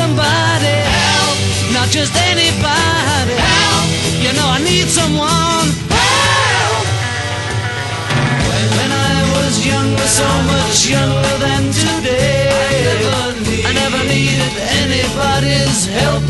somebody help, not just anybody help. You know I need someone help. When I was younger, so much younger than today, I never needed anybody's help